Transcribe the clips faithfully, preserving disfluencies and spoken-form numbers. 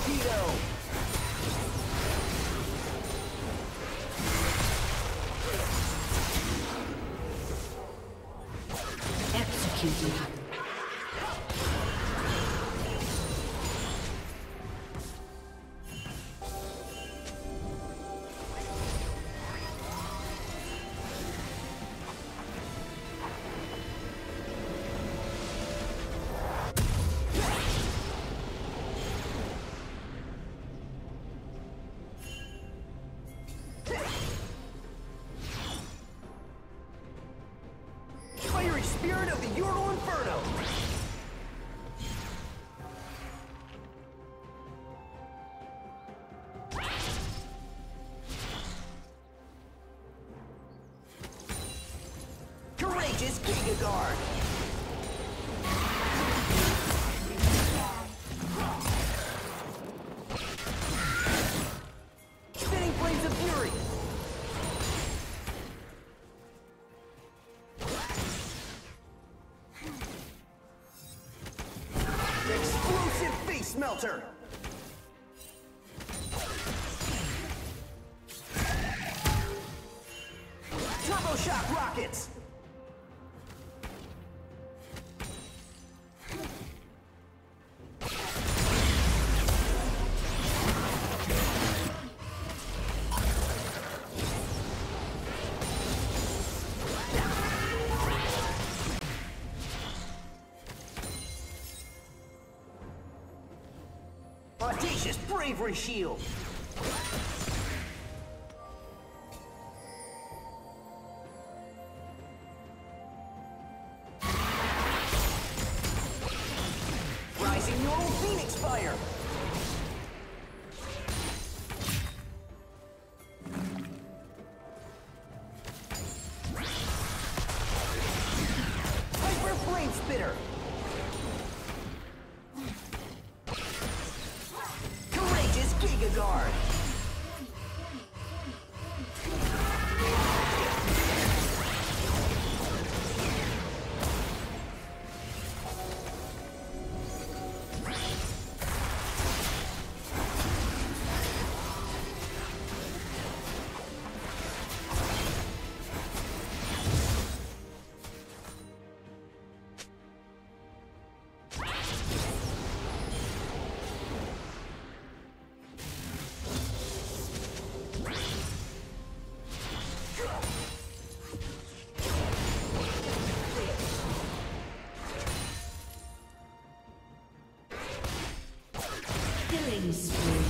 torpedo! Executed. Spirit of the Ural Inferno! Courageous Giga Guard! Spinning Flames of Fury! Smelter! Turbo Shock Rockets! Audacious Bravery Shield! Rising Neural Phoenix Fire! Hyper Flame Spitter! Giga Guard! Killing spree.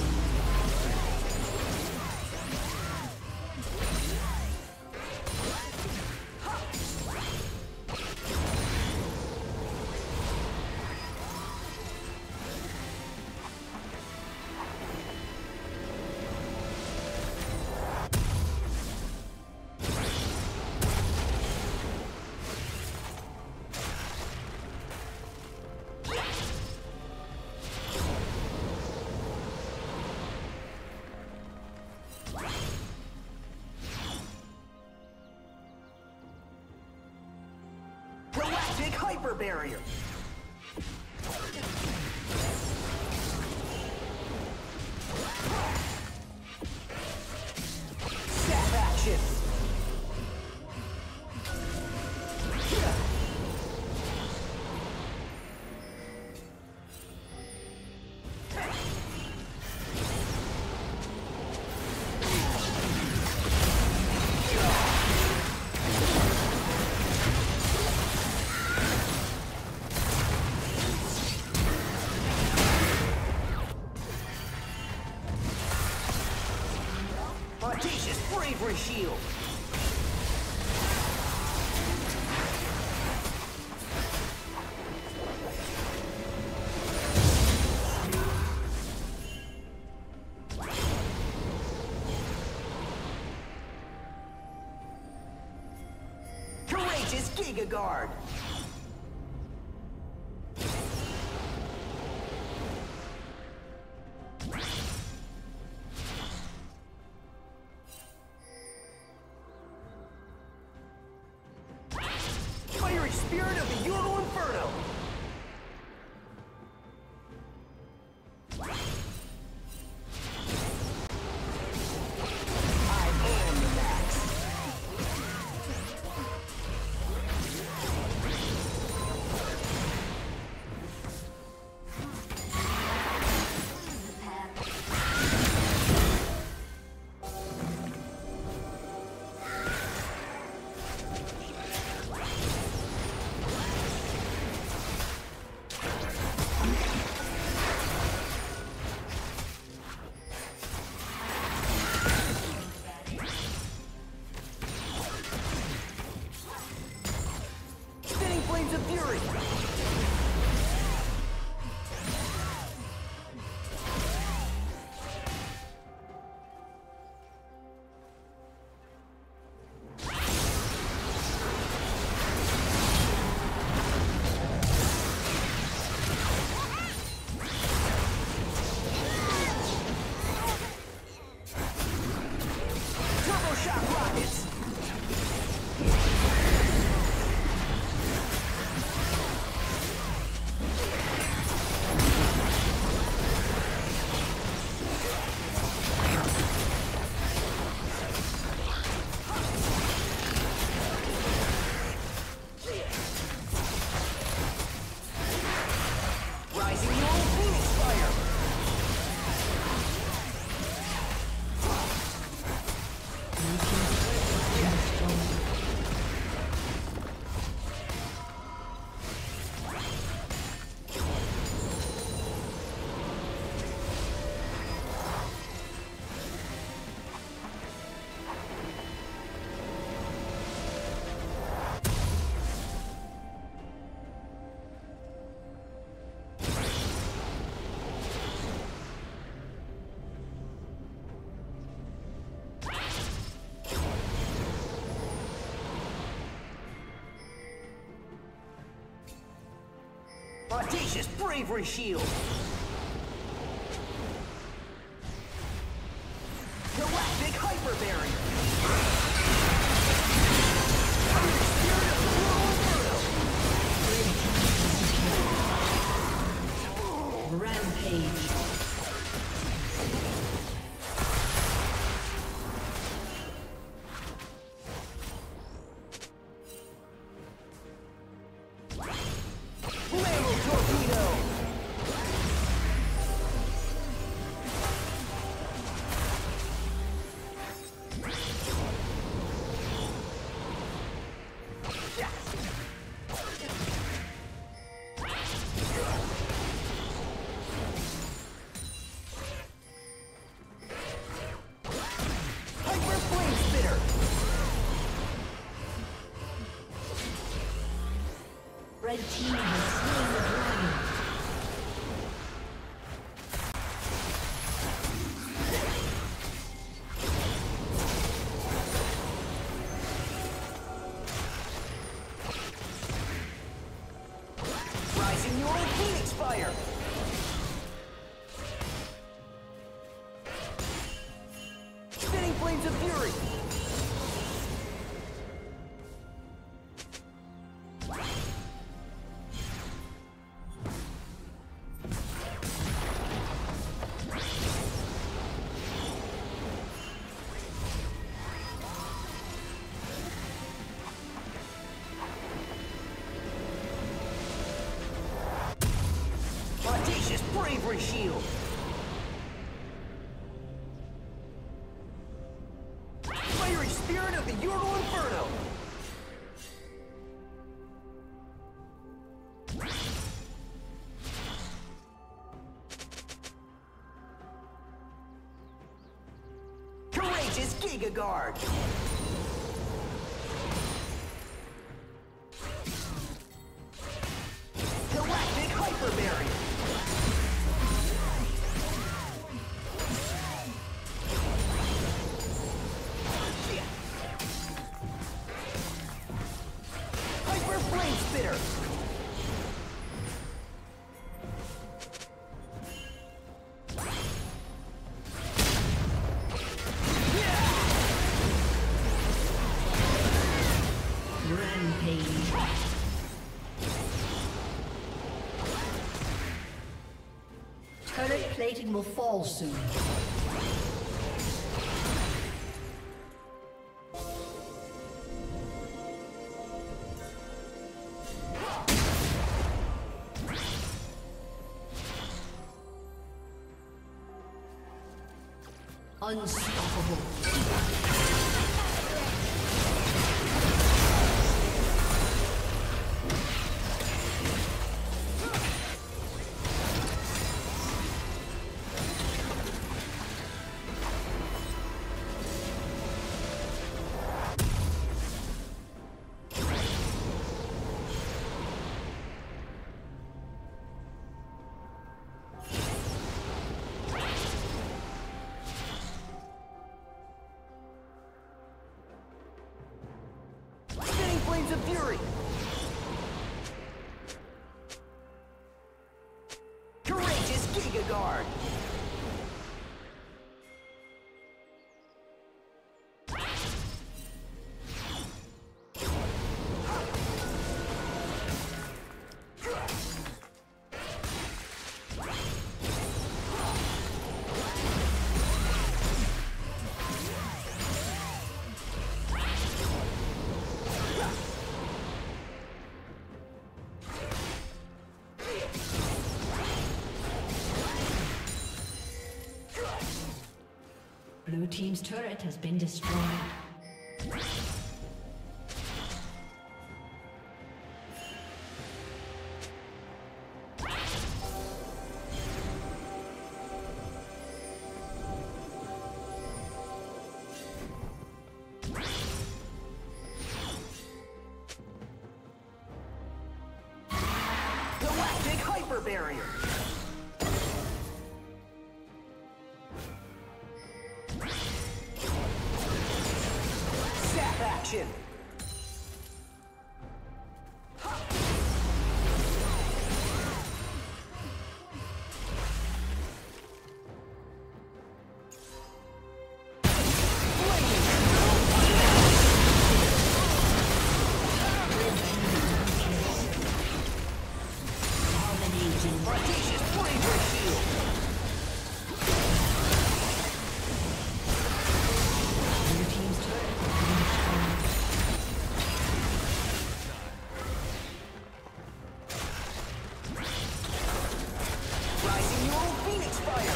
Galactic Hyper Barrier! Snap action! Audacious Bravery Shield! Courageous Giga Guard! Spirit of the Ural Inferno! Audacious bravery shield. Galactic hyper barrier. Spirit of the World Inferno. Rampage. Red team has slain the dragon. Rising your own Phoenix Fire. Spinning Flames of Fury. Audacious bravery shield. Fiery spirit of the Ural Inferno. Courageous Giga Guard. Galactic hyper barrier. Spitter. Rampage. Turret plating will fall soon. Unstoppable. Flames of Fury. Courageous Giga Guard. Blue team's turret has been destroyed. Galactic hyper barrier. Action. Audacious bravery shield. Your team's turret has been destroyed. Rising neural phoenix fire.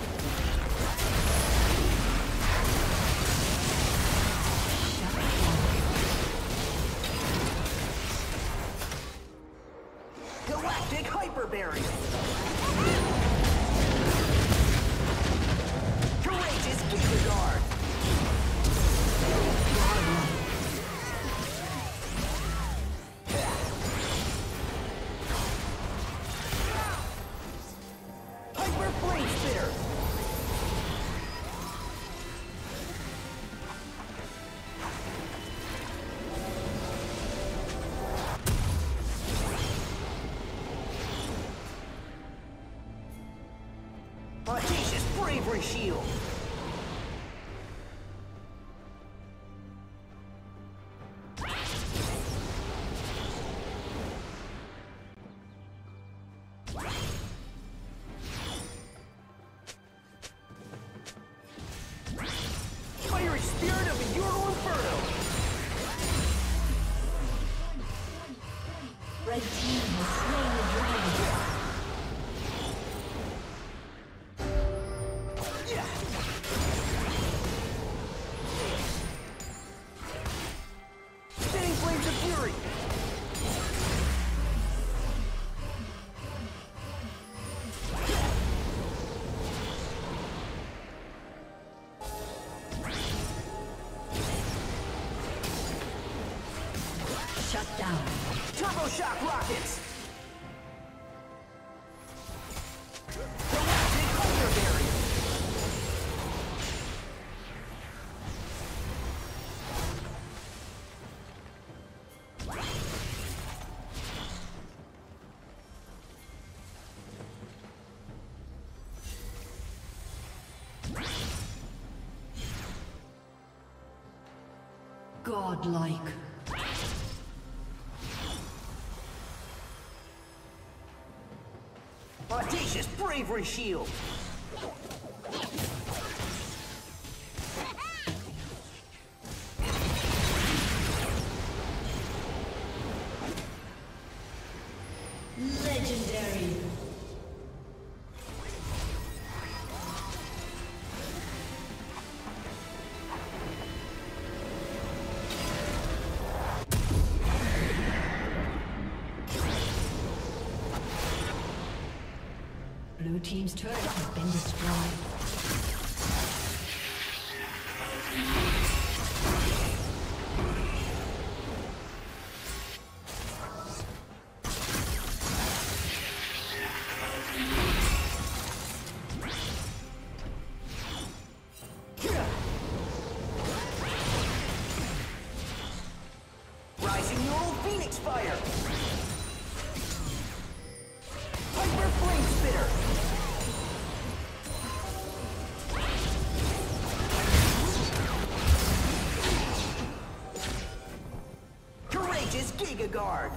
Galactic hyper barrier. Courageous Giga Guard. Hyper flame spitter. Audacious bravery shield. Fiery spirit of the Euro Inferno. Red team has slain the dragon. Spinning flames of fury. Shut down. Turbo shock rockets. Galactic hyper barrier. Godlike. Audacious bravery shield. Legendary. Blue team's turret has been destroyed. Rising neural phoenix fire. Hyper flame spitter. Courageous Giga Guard.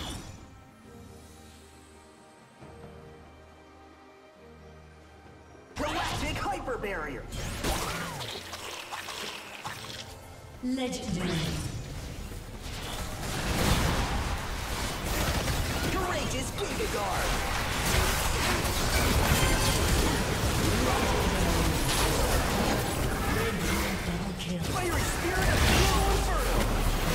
Galactic hyper barrier. Legendary. Courageous Giga Guard. Double kill. Fiery spirit of the Euro Inferno.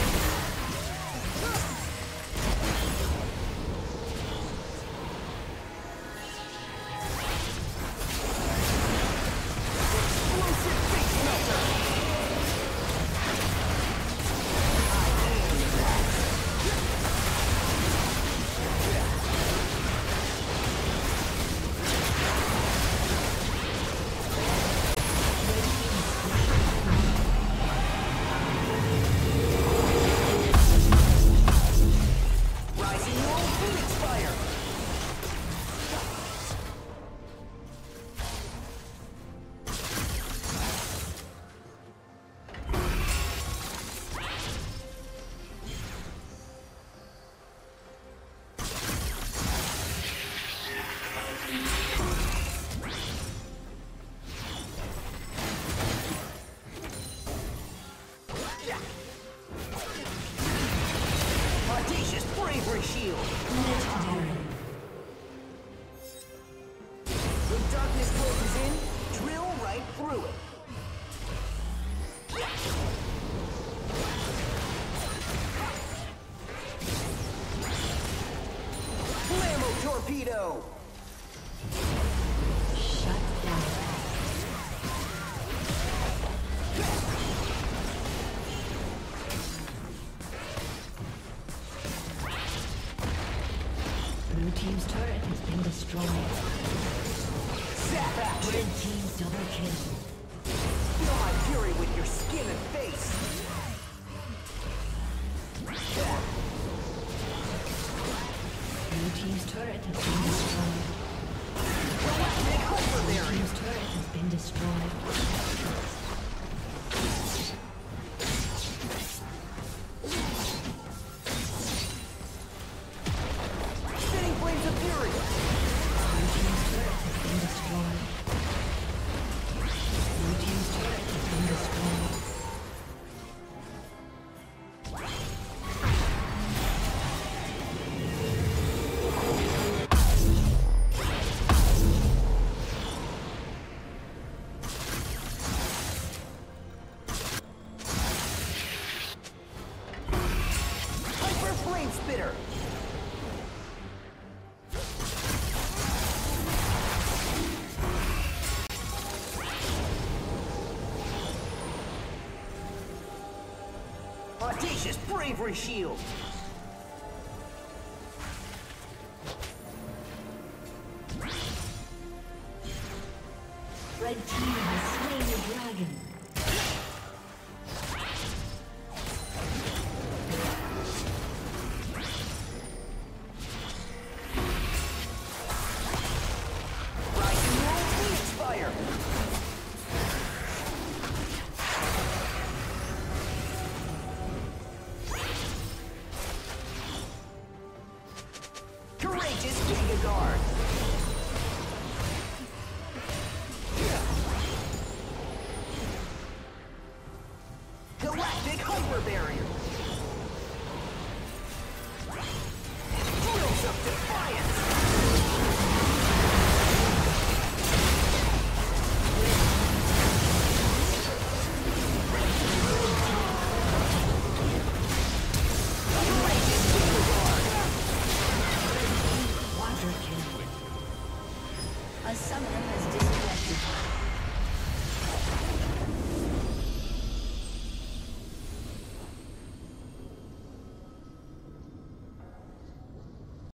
Explosive face melter. through it. Blammo torpedo! Shut down. Blue team's turret has been destroyed. Zap action! Red team double kill. Feel my fury with your skin and face! Blue team's turret has been destroyed. Galactic hyper Blue barrier! team's turret has been destroyed. Spinning flames of fury! Blue team's turret has been destroyed. Blue team's turret has been destroyed. Hyper flame spitter! Audacious bravery shield! Red team has slain the dragon. Rising roll phoenix fire! Courageous Giga Guard! Galactic hyper barrier! Drills of defiance! Courageous Giga Guard! Quadra kill. A summoner has disconnected.